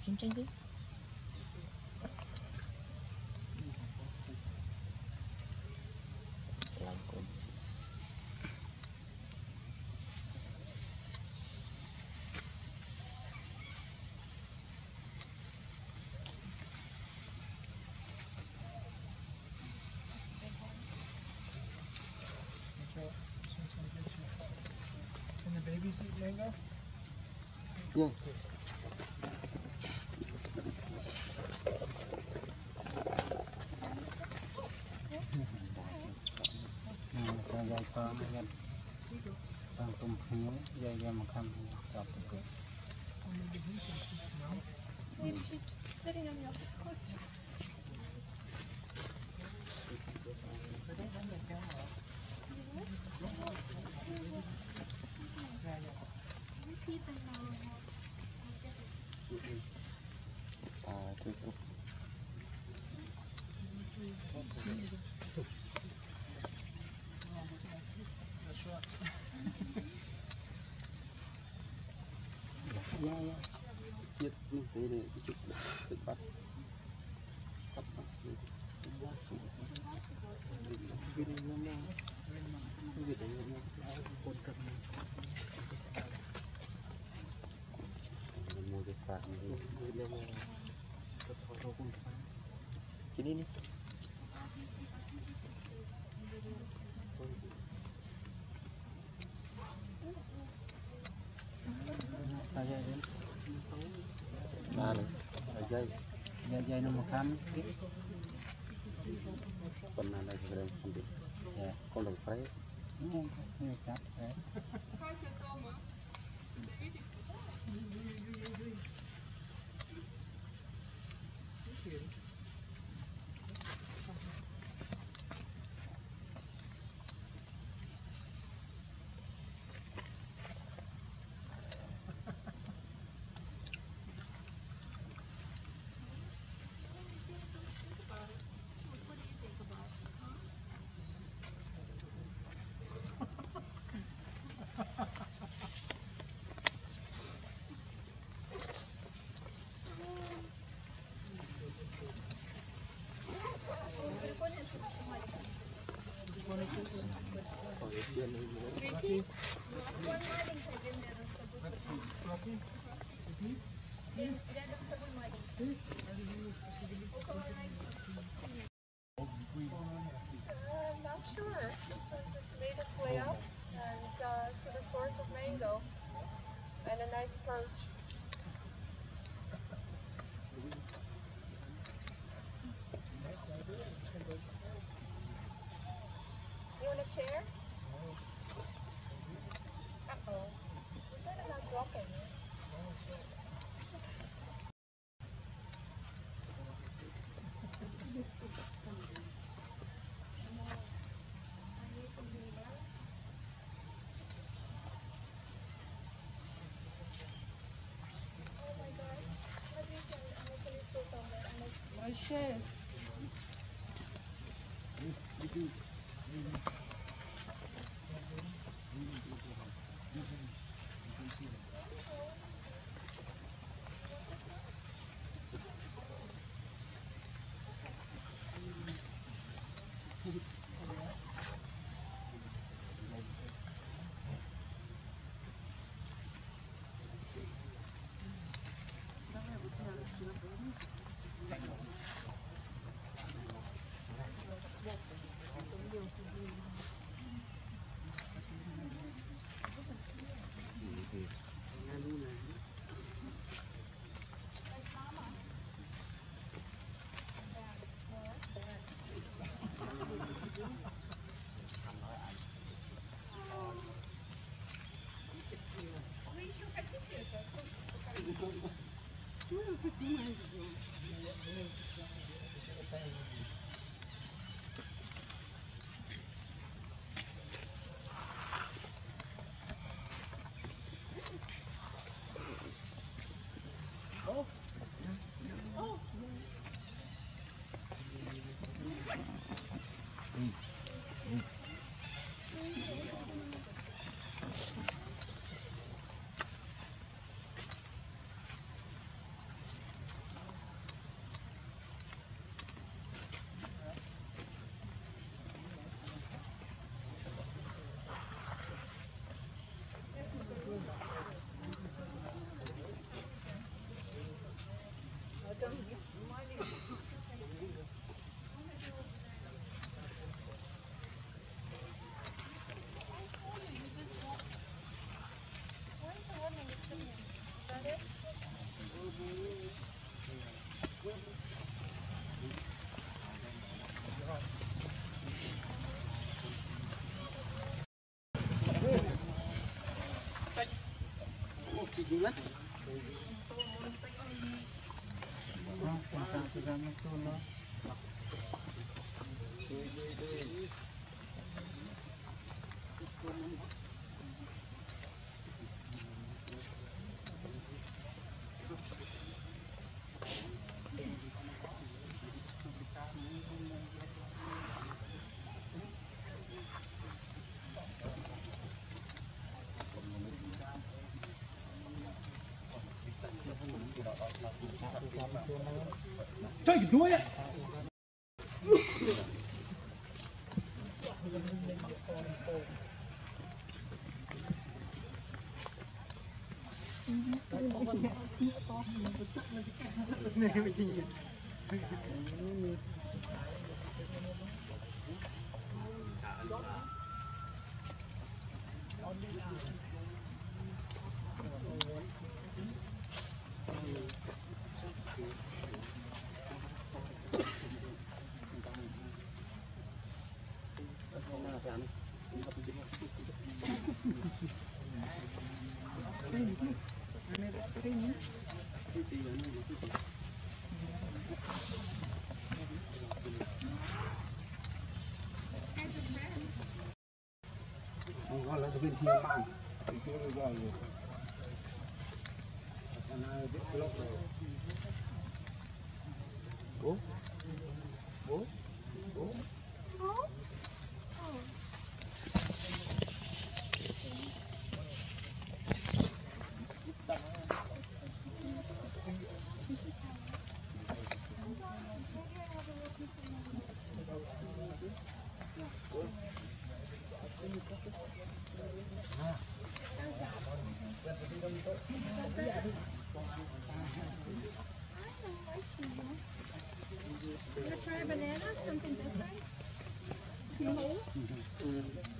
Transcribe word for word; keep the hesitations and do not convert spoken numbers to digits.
Chính chính đi. Làm cũng. Can the babies eat mango? Yeah. Maybe she's sitting on your foot. Yeah, yeah. Chết như thế này chút tự bắt bắt bắt quá sụp cái này nó nó cái gì đấy nó cồn cập mua cái phạt cái này nó cái thau thau cũng phá cái này này ba này dây dây dây nó một khăn còn là đây cái không được con đồng phái không chắc đấy I'm not sure. This one just made its way up and uh, to the source of mango and a nice perch. You want to share? Uh-oh. You better not drop it. I should. Trời cái đuôi ạ. Gọi là bên kia mang bên kia gọi rồi anh ai biết lốc rồi bố bố bố Wanna try a banana? Something different? Mm-hmm.